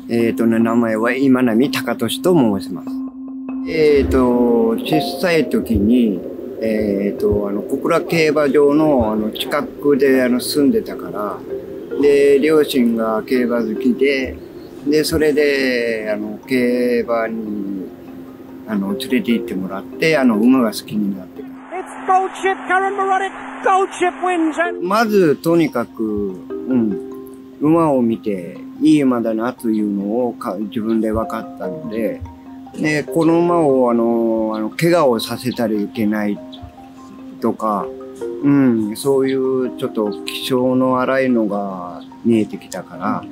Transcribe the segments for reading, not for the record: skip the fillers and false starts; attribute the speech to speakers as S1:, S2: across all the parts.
S1: 名前は今波隆俊と申します。小さい時に、小倉競馬場の近くで住んでたから、で、両親が競馬好きで、それで、競馬に、連れて行ってもらって、馬が好きになって。まず、とにかく、馬を見て、いい馬だなというのを自分で分かったので、この馬を、怪我をさせたらいけないとか、そういうちょっと気性の荒いのが見えてきたから、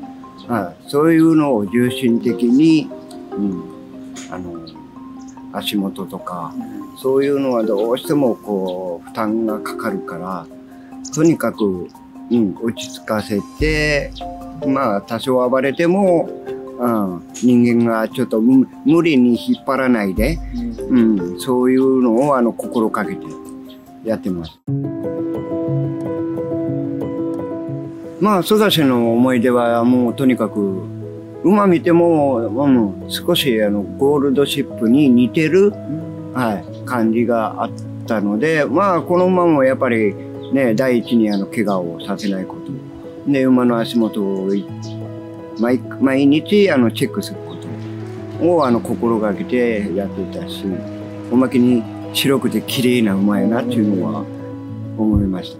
S1: そういうのを重心的に、足元とか、そういうのはどうしてもこう、負担がかかるから、とにかく、落ち着かせて、まあ、多少暴れても、人間がちょっと無理に引っ張らないで、そういうのを心がけてやってます。まあ、育ちの思い出はもうとにかく、馬見ても、少しゴールドシップに似てる、感じがあったので、まあ、この馬もやっぱりね、第一に怪我をさせないこと。で、馬の足元を毎日チェックすることを心がけてやってたし、おまけに白くて綺麗な馬やなっていうのは思いました。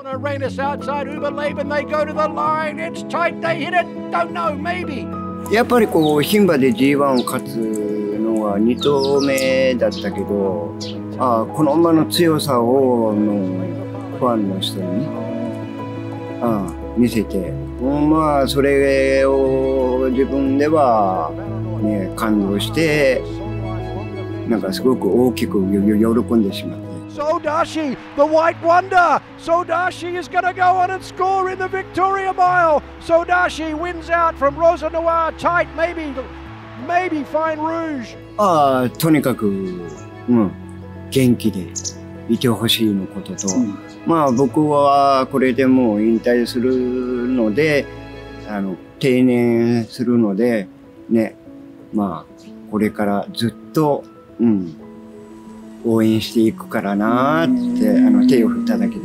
S1: やっぱりこう牝馬で G1 を勝つのは2頭目だったけど、この馬の強さをファンの人に見せて、まあそれを自分ではね感動して、なんかすごく大きく喜んでしまって。
S2: Sodashi, the White Wonder. Sodashi is going to go on and score in the Victoria Mile. Sodashi wins out from Rosa Noir, tight, maybe Fine Rouge.
S1: とにかく、元気でいてほしいのことと、まあ僕はこれでもう引退するので、定年するので、ね、まあこれからずっと、応援していくからなーって手を振っただけです。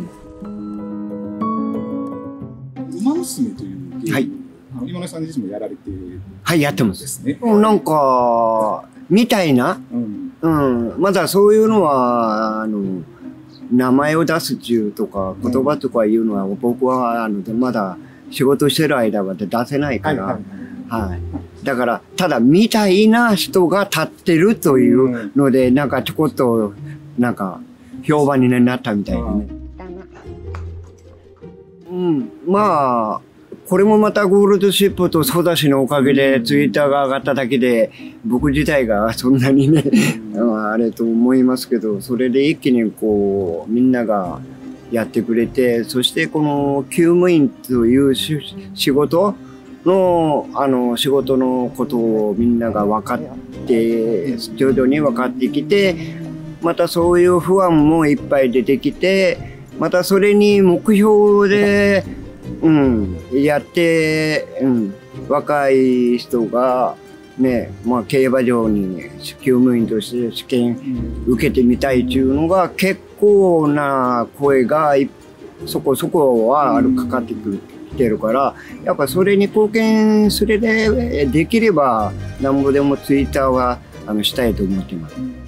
S3: 馬娘というゲーム、今野さん自身もやられて
S1: やってます。
S3: ですね。
S1: なんかみたいな、まだそういうのは名前を出すっていうとか言葉とかいうのは僕はまだ仕事してる間は出せないから。だから、ただ、みたいな人が立ってるというので、なんかちょこっと、なんか、評判になったみたいなね。まあ、これもまたゴールドシップとソダシのおかげでツイッターが上がっただけで、僕自体がそんなにね、あれと思いますけど、それで一気にこう、みんながやってくれて、そしてこの厩務員という仕事の、仕事のことをみんなが分かって、徐々に分かってきて、またそういう不安もいっぱい出てきて、またそれに目標で、やって、若い人が、ね、まあ競馬場に厩務員として試験受けてみたいっていうのが結構な声がそこそこはかかってきてるから、やっぱそれに貢献すれでできればなんぼでもツイッターはしたいと思ってます。